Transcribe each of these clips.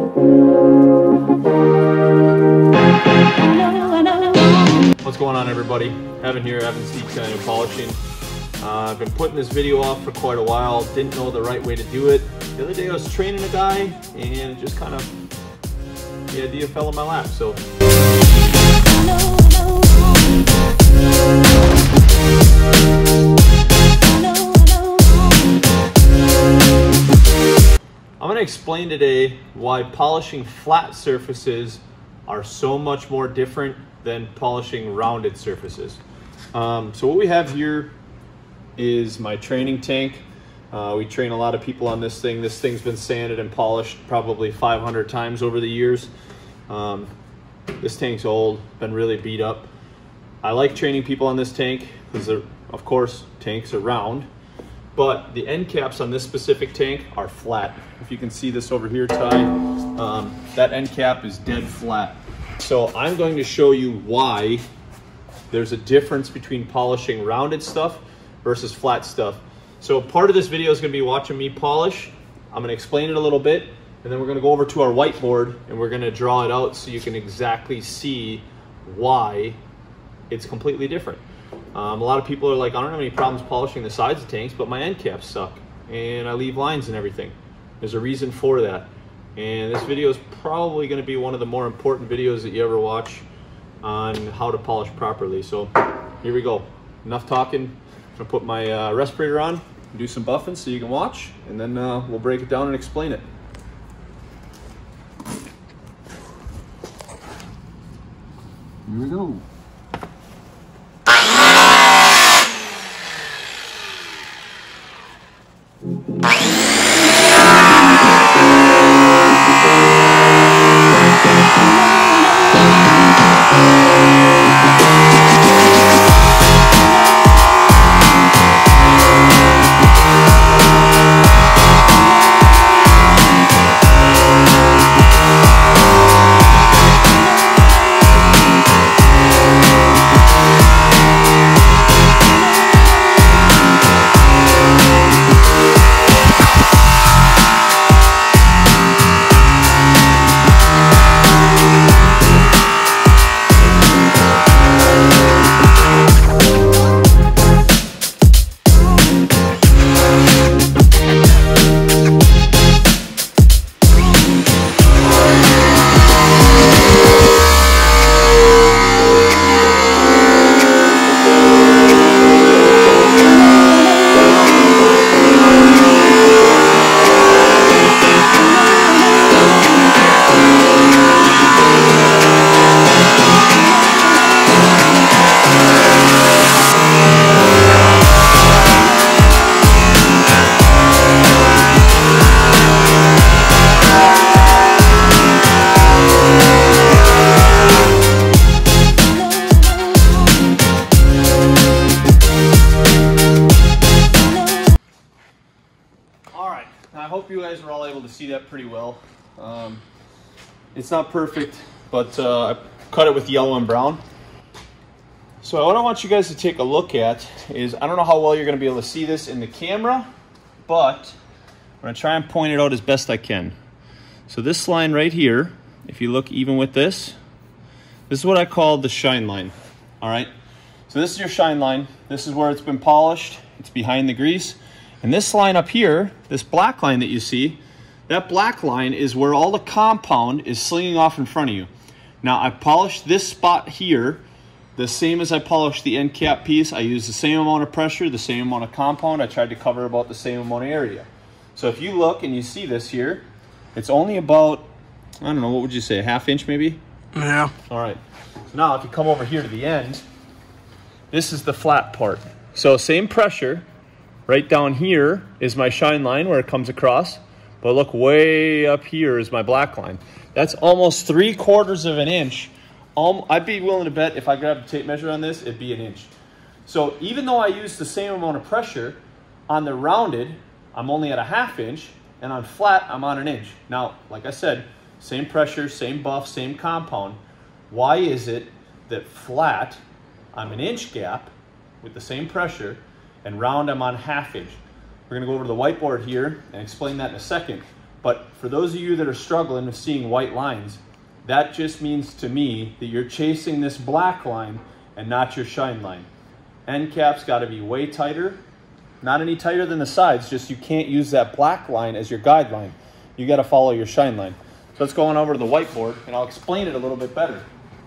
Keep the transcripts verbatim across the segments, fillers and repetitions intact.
What's going on, everybody? Evan here, Evan Steep Kind of Polishing. Uh, I've been putting this video off for quite a while, didn't know the right way to do it. The other day I was training a guy and just kind of, the idea fell in my lap, so. I'm going to explain today why polishing flat surfaces are so much more different than polishing rounded surfaces. Um, so what we have here is my training tank. Uh, we train a lot of people on this thing. This thing's been sanded and polished probably five hundred times over the years. Um, this tank's old, been really beat up. I like training people on this tank because, of course, tanks are round, but the end caps on this specific tank are flat. If you can see this over here, Ty, um, that end cap is dead flat. So I'm going to show you why there's a difference between polishing rounded stuff versus flat stuff. So part of this video is going to be watching me polish. I'm going to explain it a little bit, and then we're going to go over to our whiteboard and we're going to draw it out so you can exactly see why it's completely different. Um, a lot of people are like, I don't have any problems polishing the sides of tanks, but my end caps suck and I leave lines and everything. There's a reason for that. And this video is probably going to be one of the more important videos that you ever watch on how to polish properly. So here we go. Enough talking. I'm going to put my uh, respirator on, do some buffing so you can watch, and then uh, we'll break it down and explain it. Here we go. I hope you guys were all able to see that pretty well. Um, it's not perfect, but uh, I cut it with yellow and brown. So what I want you guys to take a look at is, I don't know how well you're going to be able to see this in the camera, but I'm going to try and point it out as best I can. So this line right here, if you look even with this, this is what I call the shine line. All right. So this is your shine line. This is where it's been polished. It's behind the grease. And this line up here, this black line that you see, that black line is where all the compound is slinging off in front of you. Now I polished this spot here the same as I polished the end cap piece. I used the same amount of pressure, the same amount of compound. I tried to cover about the same amount of area. So if you look and you see this here, it's only about, I don't know, what would you say, a half inch maybe? Yeah. All right. So now if you come over here to the end, this is the flat part. So same pressure. Right down here is my shine line where it comes across, but look, way up here is my black line. That's almost three quarters of an inch. Um, I'd be willing to bet if I grabbed a tape measure on this, it'd be an inch. So even though I use the same amount of pressure, on the rounded, I'm only at a half inch, and on flat, I'm on an inch. Now, like I said, same pressure, same buff, same compound. Why is it that flat, I'm an inch gap with the same pressure, and round I'm on half inch? We're gonna go over to the whiteboard here and explain that in a second. But for those of you that are struggling with seeing white lines, that just means to me that you're chasing this black line and not your shine line. End cap's got to be way tighter, not any tighter than the sides, just you can't use that black line as your guideline. You got to follow your shine line. So let's go on over to the whiteboard and I'll explain it a little bit better.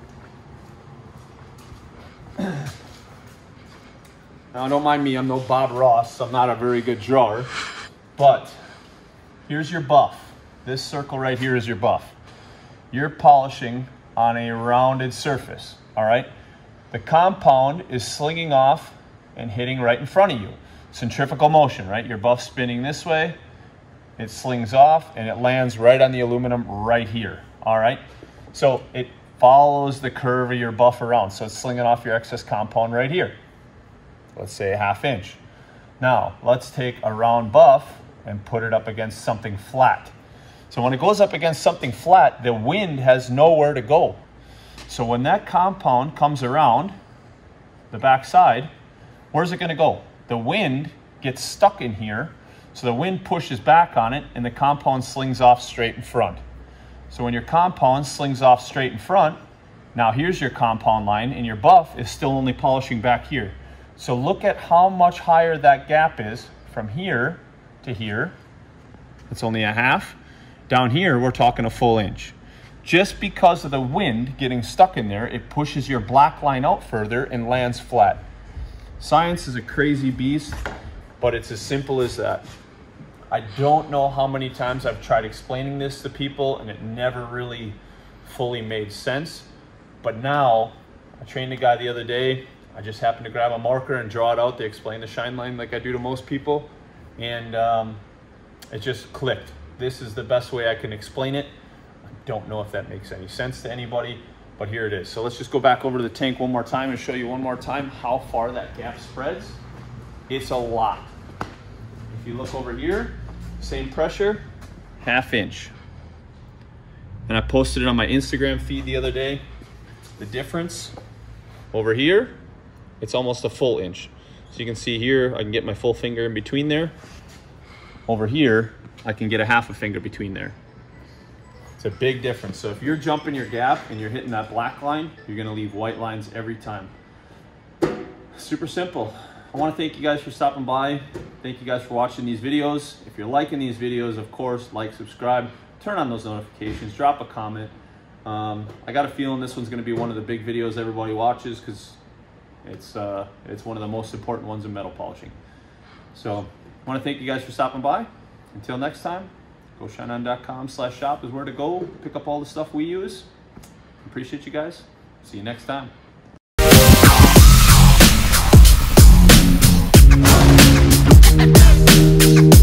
Now, don't mind me, I'm no Bob Ross, so I'm not a very good drawer, but here's your buff. This circle right here is your buff. You're polishing on a rounded surface, all right? The compound is slinging off and hitting right in front of you. Centrifugal motion, right? Your buff's spinning this way, it slings off, and it lands right on the aluminum right here, all right? So it follows the curve of your buff around, so it's slinging off your excess compound right here. Let's say a half inch. Now, let's take a round buff and put it up against something flat. So when it goes up against something flat, the wind has nowhere to go. So when that compound comes around the back side, where's it gonna go? The wind gets stuck in here, so the wind pushes back on it and the compound slings off straight in front. So when your compound slings off straight in front, now here's your compound line and your buff is still only polishing back here. So look at how much higher that gap is from here to here. It's only a half. Down here, we're talking a full inch. Just because of the wind getting stuck in there, it pushes your black line out further and lands flat. Science is a crazy beast, but it's as simple as that. I don't know how many times I've tried explaining this to people and it never really fully made sense. But now, I trained a guy the other day. I just happened to grab a marker and draw it out to explain the shine line like I do to most people. And um, it just clicked. This is the best way I can explain it. I don't know if that makes any sense to anybody, but here it is. So let's just go back over to the tank one more time and show you one more time how far that gap spreads. It's a lot. If you look over here, same pressure, half inch. And I posted it on my Instagram feed the other day. The difference over here, it's almost a full inch. So you can see here, I can get my full finger in between there. Over here, I can get a half a finger between there. It's a big difference. So if you're jumping your gap and you're hitting that black line, you're gonna leave white lines every time. Super simple. I wanna thank you guys for stopping by. Thank you guys for watching these videos. If you're liking these videos, of course, like, subscribe, turn on those notifications, drop a comment. Um, I got a feeling this one's gonna be one of the big videos everybody watches because it's, uh, it's one of the most important ones in metal polishing. So I wanna thank you guys for stopping by. Until next time, go shine on dot com slash shop is where to go. Pick up all the stuff we use. Appreciate you guys. See you next time.